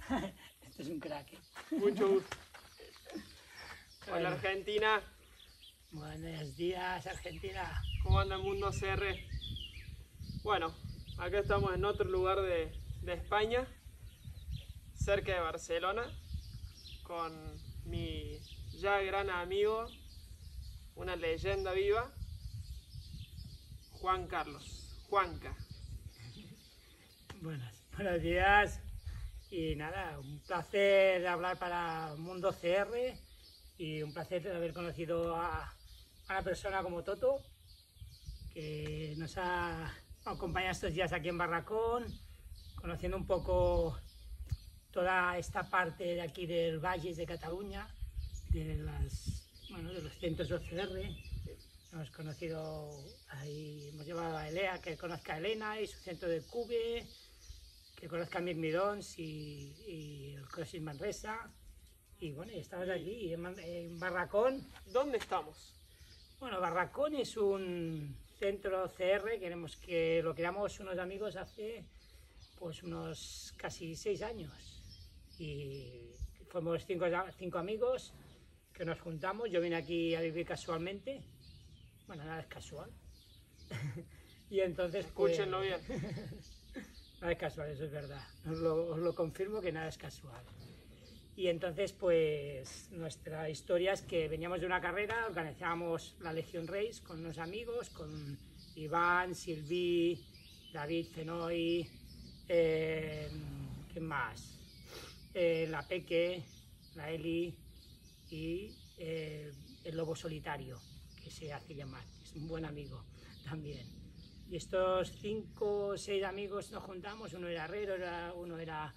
Este es un crack, ¿eh? Mucho gusto. Hola Argentina, Buenos días, Argentina. ¿cómo anda el mundo CR? Bueno, acá estamos en otro lugar de España, cerca de Barcelona, con mi ya gran amigo, una leyenda viva, Juan Carlos, Juanca. Buenos días. Y nada, un placer hablar para Mundo CR y un placer haber conocido a una persona como Toto, que nos ha acompañado estos días aquí en Barracón, conociendo un poco toda esta parte de aquí del Valles de Cataluña, de los centros de OCR. Hemos conocido ahí, hemos llevado a Elea, que conozca a Elena y su centro de Cube, que conozca a Mirmidons y el CrossFit Manresa. Y bueno, estamos aquí en Barracón. ¿Dónde estamos? Bueno, Barracón es un centro CR que lo creamos unos amigos hace pues unos casi 6 años. Y fuimos cinco amigos que nos juntamos. Yo vine aquí a vivir casualmente. Bueno, nada es casual. Y entonces Escúchenlo bien. Nada es casual, eso es verdad. Os lo confirmo que nada es casual. Y entonces, pues, nuestra historia es que veníamos de una carrera, organizábamos la Legion Race con unos amigos, con Iván, Silvi, David, Fenoy, ¿quién más? La Peque, la Eli y el Lobo Solitario, que se hace llamar, es un buen amigo también. Y estos 5 o 6 amigos nos juntamos, uno era herrero, uno era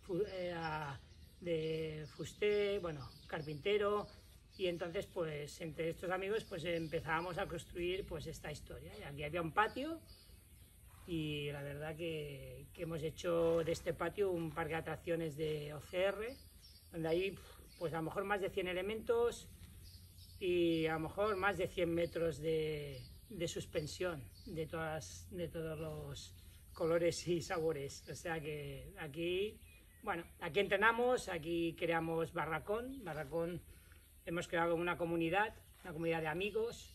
de fusté, bueno, carpintero, y entonces pues entre estos amigos pues empezábamos a construir pues esta historia. Y aquí había un patio y la verdad que hemos hecho de este patio un parque de atracciones de OCR, donde hay pues a lo mejor más de 100 elementos y a lo mejor más de 100 metros de suspensión de todos los colores y sabores. O sea que aquí, bueno, aquí entrenamos, aquí creamos Barracón. Barracón hemos creado una comunidad de amigos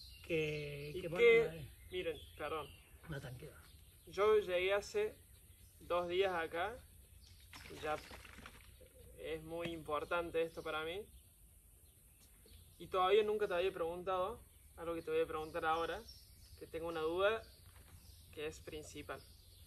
Miren, perdón. No, tranquilo. Yo llegué hace 2 días acá, ya es muy importante esto para mí, y todavía nunca te había preguntado algo que te voy a preguntar ahora, que tengo una duda que es principal.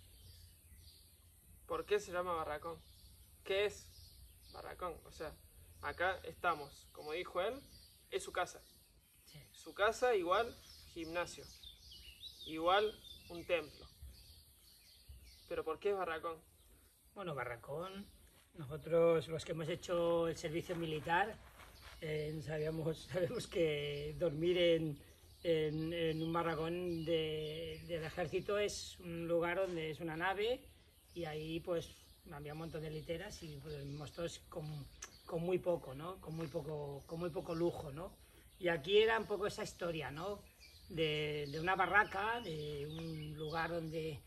¿Por qué se llama Barracón? ¿Qué es Barracón? O sea, acá estamos, como dijo él, es su casa. Sí. Su casa igual gimnasio, igual un templo. ¿Pero por qué es Barracón? Bueno, Barracón, nosotros los que hemos hecho el servicio militar, sabemos que dormir en un barracón del ejército es un lugar donde es una nave y ahí pues había un montón de literas y pues, vivimos todos con muy poco, ¿no? Con muy poco lujo, ¿no? Y aquí era un poco esa historia, ¿no? De una barraca, de un lugar donde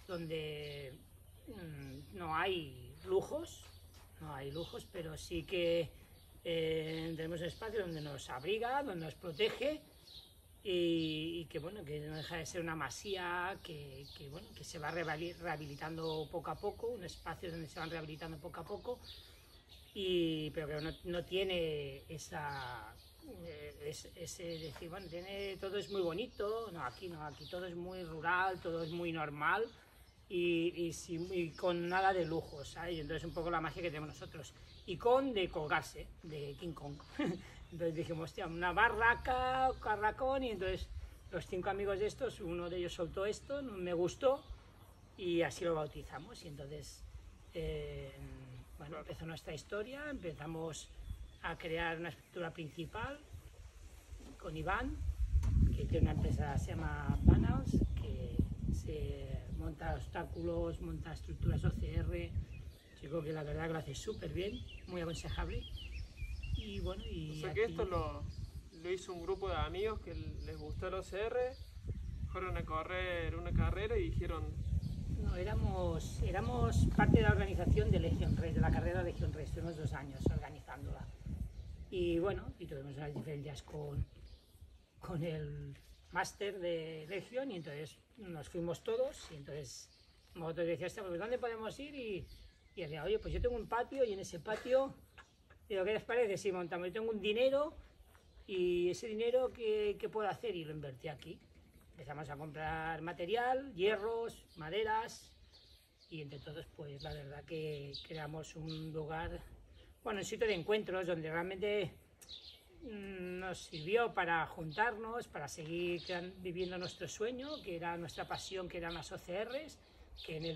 no hay lujos, pero sí que tenemos un espacio donde nos abriga, donde nos protege y que bueno, que no deja de ser una masía que se va rehabilitando poco a poco, un espacio donde se van rehabilitando poco a poco, pero que no tiene ese decir, bueno, todo es muy bonito, aquí todo es muy rural, todo es muy normal y con nada de lujo, ¿sabes? Y entonces un poco la magia que tenemos nosotros. Y de colgarse, de King Kong. Entonces dijimos, hostia, una barraca, Barracón, y entonces los 5 amigos de estos, uno de ellos soltó esto, me gustó, y así lo bautizamos. Y entonces, bueno, empezó nuestra historia, empezamos a crear una estructura principal con Iván, que tiene una empresa que se llama Panels, que se monta obstáculos, monta estructuras OCR, chico que la verdad que lo hace súper bien, muy aconsejable. Y bueno, o sea que esto lo hizo un grupo de amigos que les gustó el OCR, fueron a correr una carrera y dijeron, No, éramos parte de la organización de Legión Reis, de la carrera Legión Reis, estuvimos 2 años organizándola. Y bueno, y tuvimos unas diferencias con el máster de Legión y entonces nos fuimos todos y entonces nosotros decíamos, pues ¿dónde podemos ir? Y decía, oye, pues yo tengo un patio y en ese patio, digo, ¿qué les parece si montamos? Yo tengo un dinero y ese dinero, ¿qué puedo hacer? Y lo invertí aquí. Empezamos a comprar material, hierros, maderas y entre todos pues la verdad que creamos un lugar, bueno, un sitio de encuentros donde realmente nos sirvió para juntarnos, para seguir viviendo nuestro sueño, que era nuestra pasión, que eran las OCRs, que en el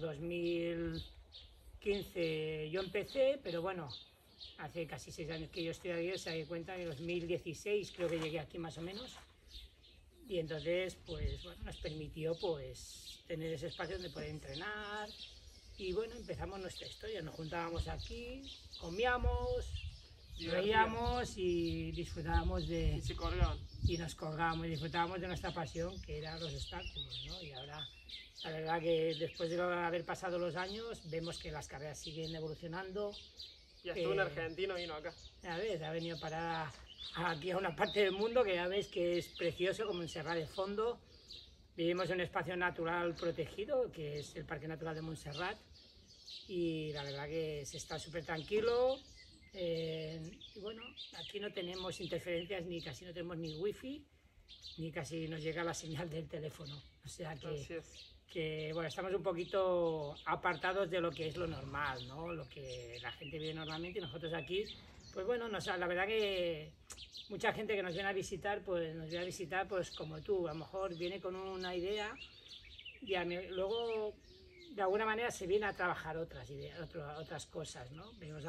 2015 yo empecé, pero bueno, hace casi 6 años que yo estoy aquí, se da cuenta, en 2016 creo que llegué aquí más o menos. Y entonces, pues bueno, nos permitió pues tener ese espacio donde poder entrenar y bueno, empezamos nuestra historia, nos juntábamos aquí, comíamos, reíamos y disfrutábamos de... Y se colgaban. Y nos colgábamos y disfrutábamos de nuestra pasión, que eran los obstáculos, ¿no? Y ahora, la verdad que después de haber pasado los años, vemos que las carreras siguen evolucionando. Y hasta un argentino vino acá. A ver, ha venido para aquí a una parte del mundo que ya ves que es precioso, como Montserrat de fondo. Vivimos en un espacio natural protegido, que es el Parque Natural de Montserrat, y la verdad que se está súper tranquilo. Y bueno, aquí no tenemos interferencias, ni casi no tenemos ni wifi, ni casi nos llega la señal del teléfono. O sea que bueno, estamos un poquito apartados de lo que es lo normal, ¿no? Lo que la gente vive normalmente y nosotros aquí, pues bueno, la verdad que mucha gente que nos viene a visitar, pues nos viene a visitar pues como tú, a lo mejor viene con una idea y luego de alguna manera se viene a trabajar otras ideas, otras cosas, ¿no? Venimos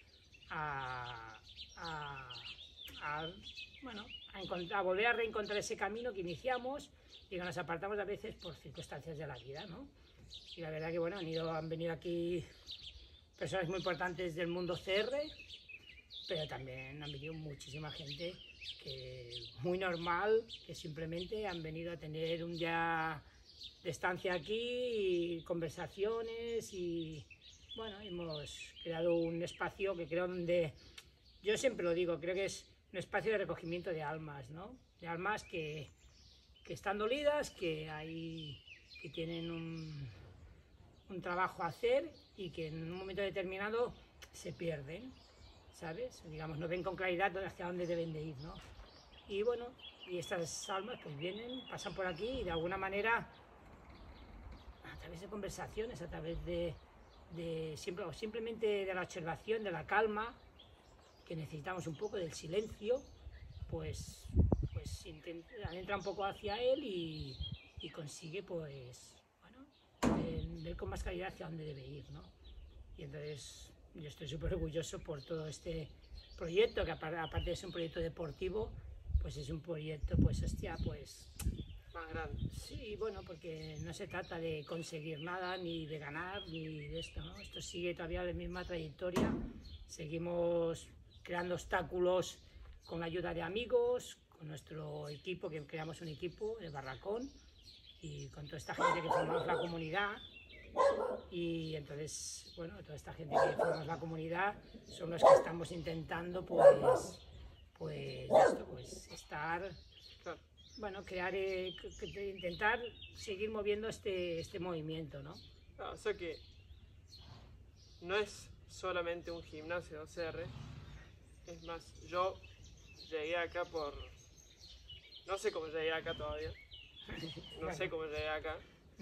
bueno, a volver a reencontrar ese camino que iniciamos y que nos apartamos a veces por circunstancias de la vida, ¿no? Y la verdad que bueno, han venido aquí personas muy importantes del mundo CR, pero también han venido muchísima gente muy normal, que simplemente han venido a tener un día de estancia aquí y conversaciones y bueno, hemos creado un espacio que creo donde, yo siempre lo digo, creo que es un espacio de recogimiento de almas, ¿no? De almas que están dolidas, que tienen un trabajo a hacer y que en un momento determinado se pierden, ¿sabes? Digamos, no ven con claridad hacia dónde deben de ir, ¿no? Y bueno, y estas almas pues vienen, pasan por aquí y de alguna manera, a través de conversaciones, a través simplemente de la observación, de la calma, que necesitamos un poco del silencio, pues entra un poco hacia él y consigue, pues, bueno, ver con más claridad hacia dónde debe ir, ¿no? Y entonces yo estoy súper orgulloso por todo este proyecto, que aparte de ser un proyecto deportivo, pues es un proyecto, pues, hostia, pues... más grande. Sí, bueno, porque no se trata de conseguir nada, ni de ganar, ni de esto, ¿no? Esto sigue todavía la misma trayectoria, seguimos creando obstáculos con la ayuda de amigos, con nuestro equipo, que creamos un equipo de Barracón, y con toda esta gente que formamos la comunidad, y entonces, bueno, toda esta gente que formamos la comunidad son los que estamos intentando, pues estar... Claro. Bueno, intentar seguir moviendo este movimiento, ¿no? O sea que no es solamente un gimnasio de OCR, es más, yo llegué acá no sé cómo llegué acá todavía, no sé cómo llegué acá,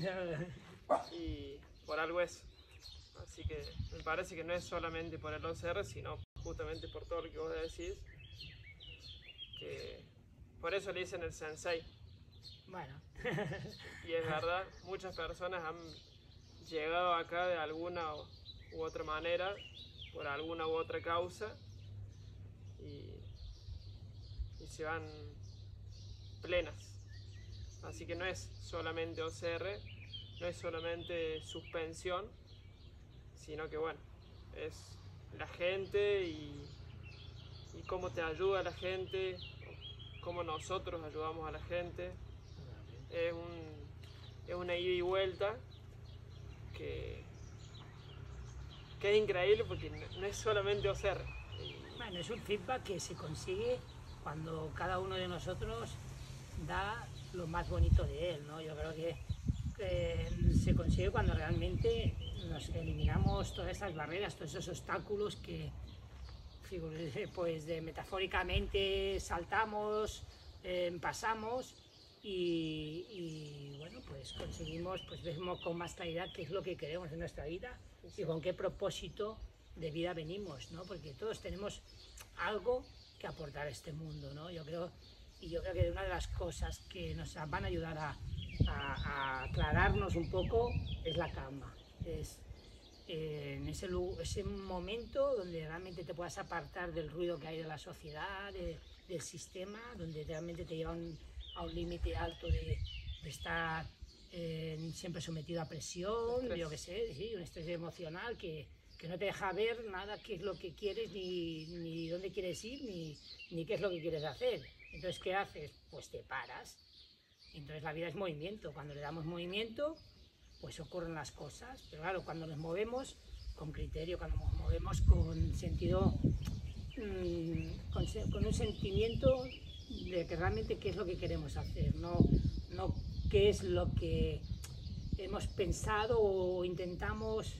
y por algo es. Así que me parece que no es solamente por el OCR, sino justamente por todo lo que vos decís, que por eso le dicen el sensei. Bueno. Y es verdad, muchas personas han llegado acá de alguna u otra manera, por alguna u otra causa, y se van plenas. Así que no es solamente OCR, no es solamente suspensión, sino que bueno, es la gente y cómo te ayuda la gente, cómo nosotros ayudamos a la gente. Es una ida y vuelta que es increíble porque no es solamente OCR. Bueno, es un feedback que se consigue cuando cada uno de nosotros da lo más bonito de él, ¿no? Yo creo que se consigue cuando realmente nos eliminamos todas estas barreras, todos esos obstáculos que pues metafóricamente saltamos, pasamos y bueno, pues conseguimos, pues vemos con más claridad qué es lo que queremos en nuestra vida y con qué propósito de vida venimos, ¿no? Porque todos tenemos algo que aportar a este mundo, ¿no? Yo creo que una de las cosas que nos van a ayudar a aclararnos un poco es la calma, es en ese momento donde realmente te puedas apartar del ruido que hay de la sociedad, del sistema, donde realmente te lleva a un límite alto de estar siempre sometido a presión, yo qué sé, sí, un estrés emocional que no te deja ver nada qué es lo que quieres, ni dónde quieres ir, ni qué es lo que quieres hacer. Entonces, ¿qué haces? Pues te paras. Entonces la vida es movimiento, cuando le damos movimiento, pues ocurren las cosas, pero claro, cuando nos movemos con criterio, cuando nos movemos con sentido, con un sentimiento de que realmente qué es lo que queremos hacer, no qué es lo que hemos pensado o intentamos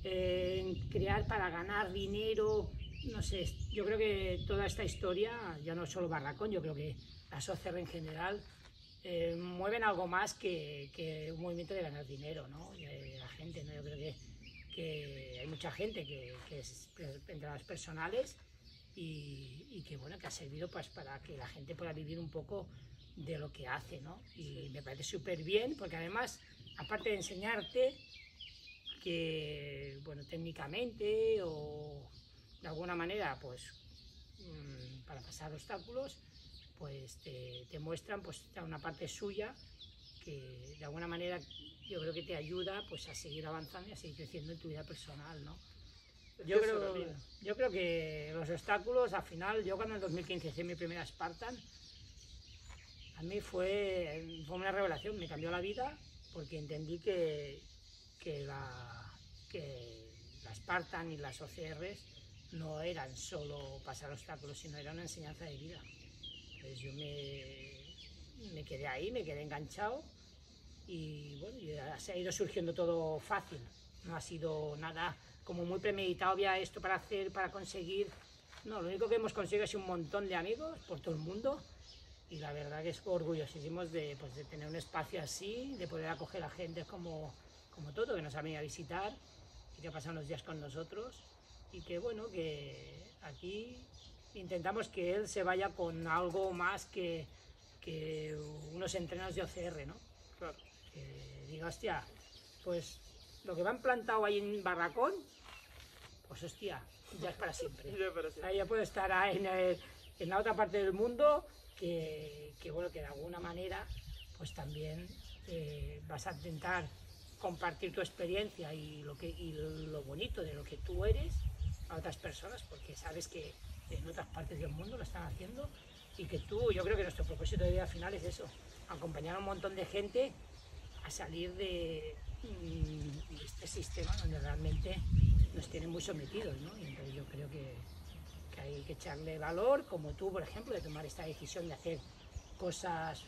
crear para ganar dinero, no sé, yo creo que toda esta historia, ya no solo Barracón, yo creo que las OCR en general, mueven algo más que un movimiento de ganar dinero, ¿no? La gente, ¿no? Yo creo que hay mucha gente que es entre las personales y que, bueno, que ha servido pues para que la gente pueda vivir un poco de lo que hace, ¿no? Y me parece súper bien porque además, aparte de enseñarte que, bueno, técnicamente o de alguna manera, pues para pasar obstáculos, pues te muestran pues una parte suya que de alguna manera yo creo que te ayuda pues a seguir avanzando y a seguir creciendo en tu vida personal, ¿no? Yo creo que los obstáculos, al final, yo cuando en 2015 hice mi primera Spartan, a mí fue una revelación, me cambió la vida porque entendí que la Spartan y las OCRs no eran solo pasar obstáculos, sino era una enseñanza de vida. Entonces yo me quedé ahí, me quedé enganchado y bueno, se ha ido surgiendo todo fácil, no ha sido nada como muy premeditado, había esto para hacer, para conseguir, no, lo único que hemos conseguido es un montón de amigos por todo el mundo y la verdad que es orgullosísimos de tener un espacio así, de poder acoger a gente como todo, que nos ha venido a visitar y que ha pasado unos días con nosotros y que bueno, que aquí intentamos que él se vaya con algo más que unos entrenos de OCR, ¿no? Claro. Que diga, hostia, pues lo que me han plantado ahí en Barracón, pues hostia, ya es para siempre. Ahí ya puedo estar en la otra parte del mundo, que bueno, que de alguna manera, pues también vas a intentar compartir tu experiencia y lo bonito de lo que tú eres a otras personas, porque sabes que en otras partes del mundo lo están haciendo y que yo creo que nuestro propósito de vida final es eso, acompañar a un montón de gente a salir de este sistema donde realmente nos tienen muy sometidos, ¿no? Y entonces yo creo que hay que echarle valor, como tú, por ejemplo, de tomar esta decisión de hacer cosas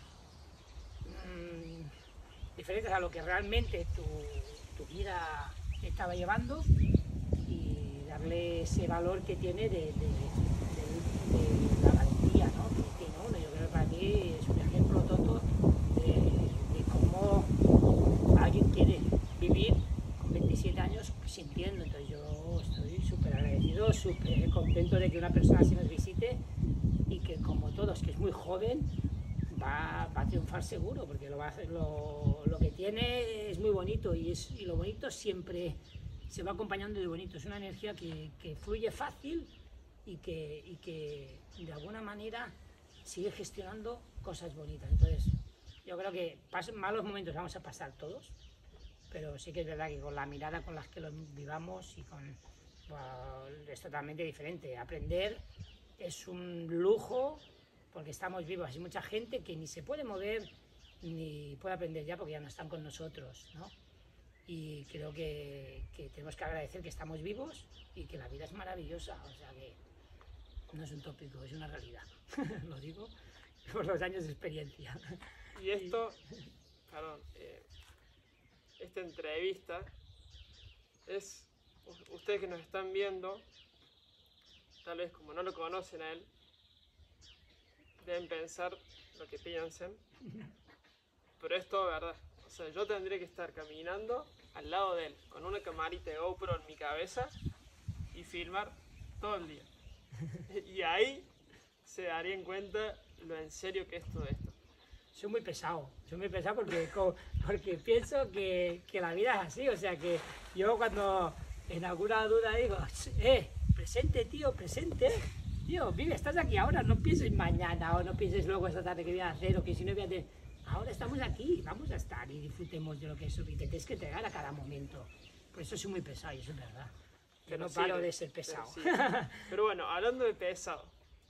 diferentes a lo que realmente tu vida estaba llevando y darle ese valor que tiene de la valentía, ¿no? que tiene uno. Yo creo que para mí es un ejemplo tonto de cómo alguien quiere vivir con 27 años sintiendo. Entonces yo estoy súper agradecido, súper contento de que una persona así nos visite y que, como todos, que es muy joven, va a triunfar seguro, porque lo que tiene es muy bonito y lo bonito siempre se va acompañando de bonito. Es una energía que fluye fácil y que de alguna manera sigue gestionando cosas bonitas. Entonces yo creo que malos momentos vamos a pasar todos, pero sí que es verdad que con la mirada con la que lo vivamos y es totalmente diferente. Aprender es un lujo porque estamos vivos. Hay mucha gente que ni se puede mover ni puede aprender ya porque ya no están con nosotros, ¿no? y creo que tenemos que agradecer que estamos vivos y que la vida es maravillosa, o sea que no es un tópico, es una realidad, lo digo por los años de experiencia. Y esto, perdón, esta entrevista es, ustedes que nos están viendo, tal vez como no lo conocen a él, deben pensar lo que piensen, pero es todo verdad. O sea, yo tendría que estar caminando al lado de él, con una camarita de GoPro en mi cabeza y filmar todo el día. Y ahí se darían cuenta lo en serio que es todo esto. Soy muy pesado porque pienso que la vida es así, o sea que yo cuando en alguna duda digo, presente tío, presente, tío, vive, estás aquí ahora, no pienses mañana o no pienses luego esta tarde que voy a hacer o que si no voy a hacer, ahora estamos aquí, vamos a estar y disfrutemos de lo que es y te tienes que entregar a cada momento, por eso soy muy pesado y eso es verdad, yo no paro de ser pesado. Pero bueno, hablando de pesado,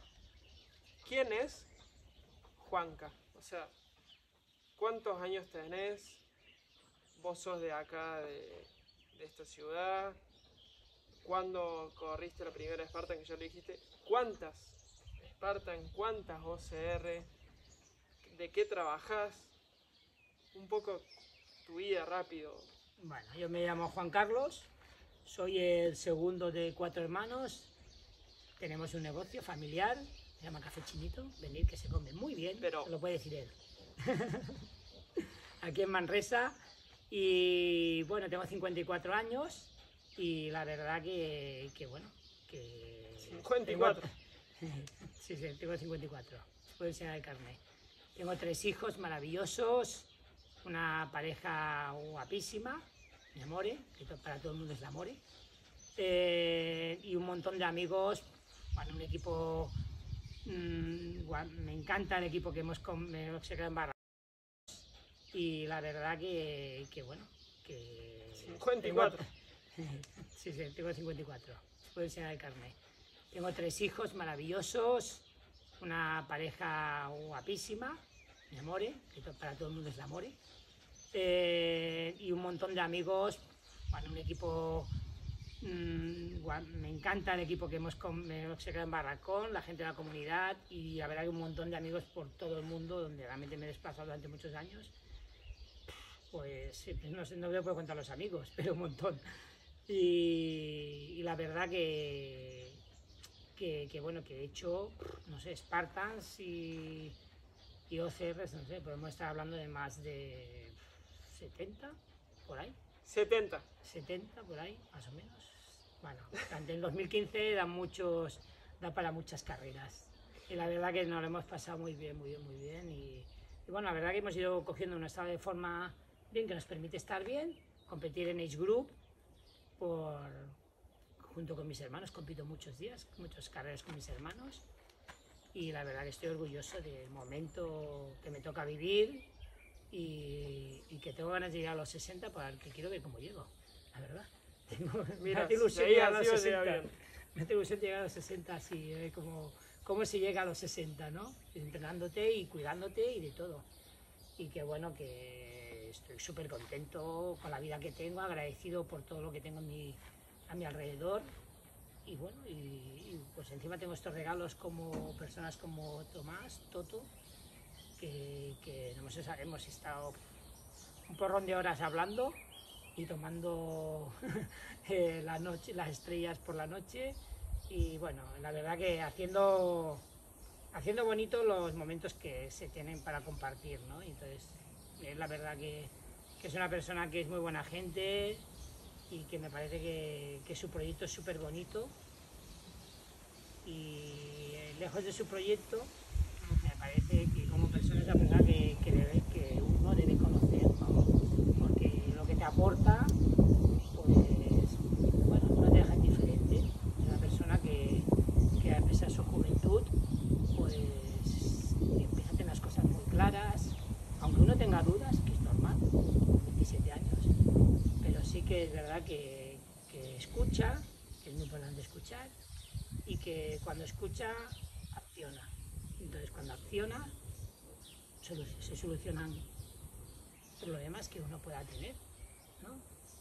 ¿quién es Juanca? O sea, ¿cuántos años tenés? ¿Vos sos de acá, de esta ciudad? ¿Cuándo corriste la primera Spartan que ya le dijiste? ¿Cuántas Spartan? ¿Cuántas OCR? ¿De qué trabajás? Un poco tu vida rápido. Bueno, yo me llamo Juan Carlos, soy el segundo de 4 hermanos, tenemos un negocio familiar, se llama Café Chinito, venir que se come muy bien, pero lo puede decir él. Aquí en Manresa, y bueno, tengo 54 años y la verdad que bueno, que... 54. Sí, tengo 54, puedo enseñar el carnet. Tengo 3 hijos maravillosos, una pareja guapísima, mi amore, que para todo el mundo es la amore, y un montón de amigos, bueno, un equipo... me encanta el equipo que hemos creado en Barra y la verdad que bueno, que 54. Sí, tengo 54, puedo enseñar el carnet. Tengo 3 hijos maravillosos, una pareja guapísima, mi amore, que para todo el mundo es la amore, y un montón de amigos, bueno, un equipo... me encanta el equipo que hemos creado en Barracón, la gente de la comunidad y la verdad que un montón de amigos por todo el mundo donde realmente me he desplazado durante muchos años. Pues no sé, no voy a poder contar los amigos, pero un montón. Y la verdad que bueno, que he hecho, no sé, Spartans y OCRs, no sé, podemos estar hablando de más de 70, por ahí. 70 por ahí, más o menos. Bueno, durante el 2015 da para muchas carreras. Y la verdad que nos lo hemos pasado muy bien. Y bueno, la verdad que hemos ido cogiendo un estado de forma bien que nos permite estar bien, competir en Age Group, junto con mis hermanos, compito muchas carreras con mis hermanos. Y la verdad que estoy orgulloso del momento que me toca vivir y que tengo ganas de llegar a los 60 porque quiero ver cómo llego, la verdad. Me hace ilusión llegar a los 60. Me hace ilusión llegar a los 60 así, cómo se llega a los 60, ¿no? Entrenándote y cuidándote y de todo. Y que bueno, que estoy súper contento con la vida que tengo, agradecido por todo lo que tengo a mi alrededor. Y bueno, y pues encima tengo estos regalos como personas como Tomás, Toto, que hemos estado un porrón de horas hablando y tomando las estrellas por la noche y bueno, la verdad que haciendo bonitos los momentos que se tienen para compartir, ¿no? Entonces, la verdad que es una persona que es muy buena gente y que me parece que su proyecto es súper bonito y lejos de su proyecto me parece que como persona es la persona que uno debe conocer, ¿no? Porque lo que te aporta, pues, bueno, no te deja indiferente. Es una persona que a pesar de su juventud, pues, empieza a tener las cosas muy claras, aunque uno tenga dudas, que es normal, con 27 años, pero sí que es verdad que escucha, que es muy importante escuchar, y que cuando escucha, acciona. Entonces, cuando acciona, se solucionan problemas que uno pueda tener, ¿no?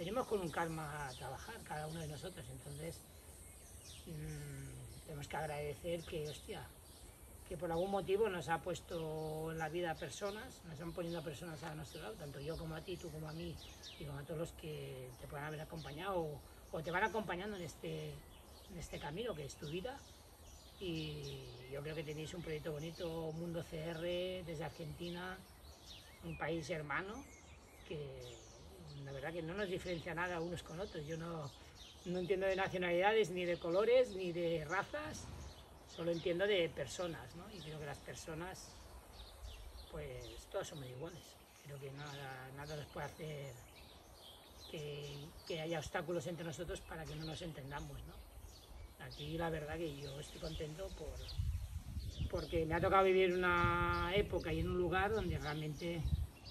venimos con un karma a trabajar, cada uno de nosotros, entonces tenemos que agradecer que, hostia, que por algún motivo nos ha puesto en la vida personas, nos han poniendo personas a nuestro lado, tanto yo como a ti, tú como a mí, y como a todos los que te puedan haber acompañado o te van acompañando en este camino que es tu vida. Y yo creo que tenéis un proyecto bonito, Mundo CR, desde Argentina, un país hermano, que la verdad que no nos diferencia nada unos con otros. Yo no entiendo de nacionalidades, ni de colores, ni de razas, solo entiendo de personas, ¿no? Y creo que las personas, pues todas somos iguales. Creo que nada nos puede hacer que haya obstáculos entre nosotros para que no nos entendamos, ¿no? Aquí la verdad que yo estoy contento porque me ha tocado vivir una época y en un lugar donde realmente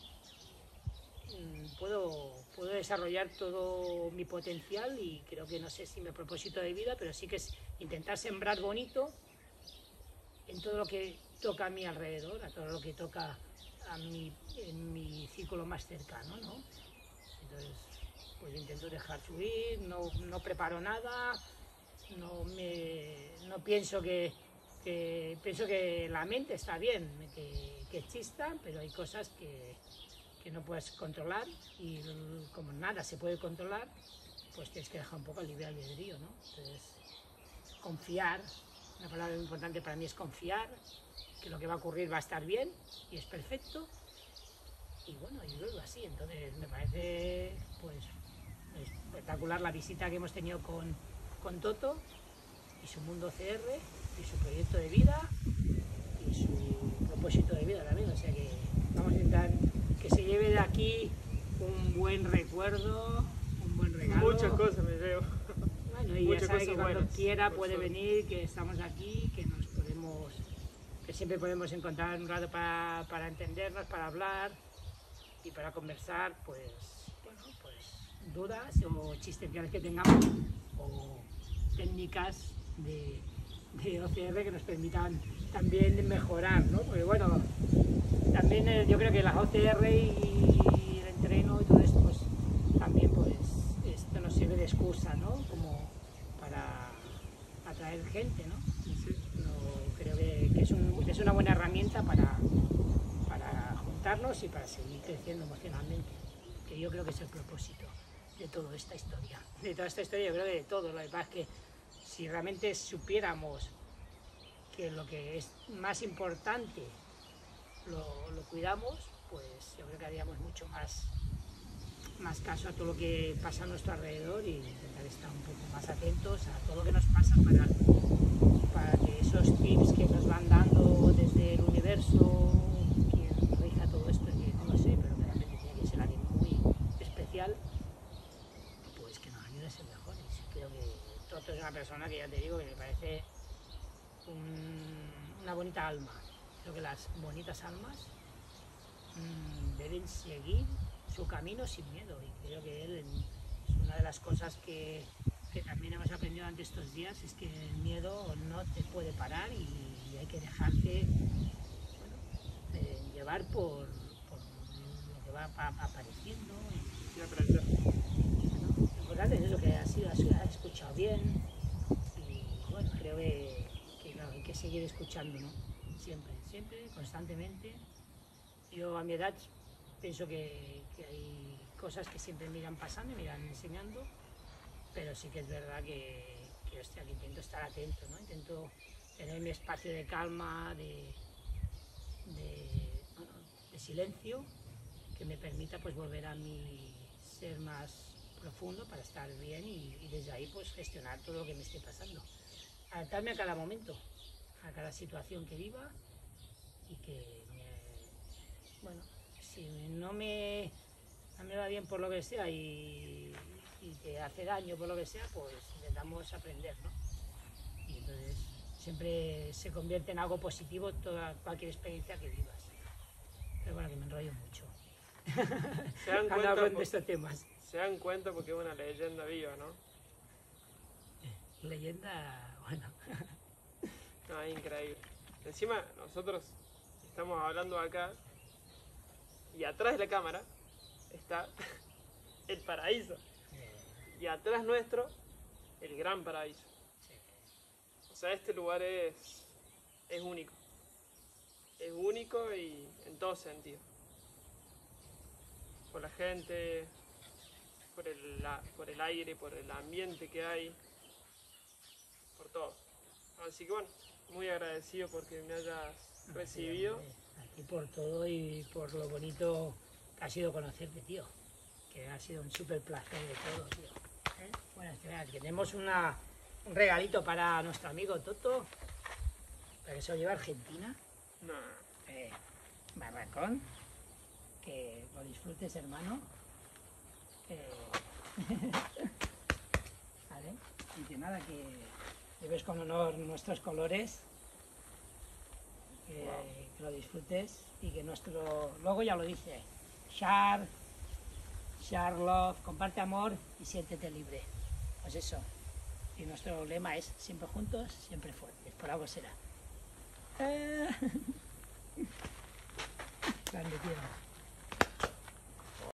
puedo desarrollar todo mi potencial, y creo que no sé si mi propósito de vida, pero sí que es intentar sembrar bonito en todo lo que toca a mi alrededor, a todo lo que toca en mi círculo más cercano, ¿no? Entonces, pues intento dejar fluir, no preparo nada, no pienso pienso que la mente está bien, que es chista, pero hay cosas que no puedes controlar, y como nada se puede controlar, pues tienes que dejar un poco el libre albedrío, ¿no? Entonces, confiar, una palabra importante para mí es confiar, que lo que va a ocurrir va a estar bien y es perfecto, y bueno, y luego así. Entonces me parece pues espectacular la visita que hemos tenido con Toto y su Mundo CR y su proyecto de vida y su propósito de vida también, o sea que vamos a intentar que se lleve de aquí un buen recuerdo, un buen regalo. Muchas cosas me llevo. Bueno, y ya sabe que cuando quiera puede venir, que estamos aquí, que siempre podemos encontrar un rato para entendernos, para hablar y para conversar, pues, bueno, pues dudas o chistenciales que tengamos, o técnicas de OCR que nos permitan también mejorar, ¿no? Porque bueno, también yo creo que las OCR y el entreno y todo esto, pues también pues esto nos sirve de excusa, ¿no? Como para atraer gente, ¿no? Sí. Creo que es una buena herramienta para juntarnos y para seguir creciendo emocionalmente, que yo creo que es el propósito de toda esta historia. De toda esta historia, yo creo que de todo. Lo que pasa es que si realmente supiéramos que lo que es más importante lo cuidamos, pues yo creo que haríamos mucho más caso a todo lo que pasa a nuestro alrededor y intentar estar un poco más atentos a todo lo que nos pasa para que esos tips que nos van dando desde el universo, quien rija todo esto, que no lo sé, pero que realmente tiene que ser alguien muy especial, pues que nos ayude a ser mejores. Creo que Toto es una persona que ya te digo que me parece una bonita alma. Creo que las bonitas almas deben seguir su camino sin miedo, y creo que él es una de las cosas que también hemos aprendido ante estos días, es que el miedo no te puede parar y hay que dejarte, bueno, llevar por lo que va apareciendo Y aprender. lo importante es eso, que has escuchado bien, y bueno, creo que claro, hay que seguir escuchando, ¿no? Siempre, constantemente. Yo a mi edad pienso que hay cosas que siempre me irán pasando y me irán enseñando, pero sí que es verdad hostia, que intento estar atento, ¿no? Intento tener mi espacio de calma, de silencio, que me permita pues volver a mi ser más profundo para estar bien, y desde ahí pues gestionar todo lo que me esté pasando. Adaptarme a cada momento, a cada situación que viva, y que bueno, si no me va bien por lo que sea y te hace daño por lo que sea, pues intentamos aprender, ¿no? Y entonces siempre se convierte en algo positivo cualquier experiencia que vivas. Pero bueno, que me enrollo mucho. Se dan Cuando hablo de cuenta, estos temas. se dan cuenta porque es una leyenda viva, ¿no? Leyenda, bueno. No, es increíble. Encima, nosotros estamos hablando acá y atrás de la cámara está el paraíso. y atrás nuestro, el Gran Paraíso. O sea, este lugar es único. Es único y en todo sentido. Por la gente, por el aire, por el ambiente que hay, por todo. Así que bueno, muy agradecido porque me hayas recibido. Aquí por todo y por lo bonito que ha sido conocerte, tío. Que ha sido un súper placer de todo, tío. Bueno, espera, que tenemos un regalito para nuestro amigo Toto, para que se lo lleve a Argentina. No. Barracón, que lo disfrutes, hermano. Vale, y que nada, que lleves con honor nuestros colores, que lo disfrutes y que nuestro logo ya lo dice: share love, comparte amor y siéntete libre. Pues eso. Y nuestro lema es: siempre juntos, siempre fuertes. Por algo será. Grande, tío.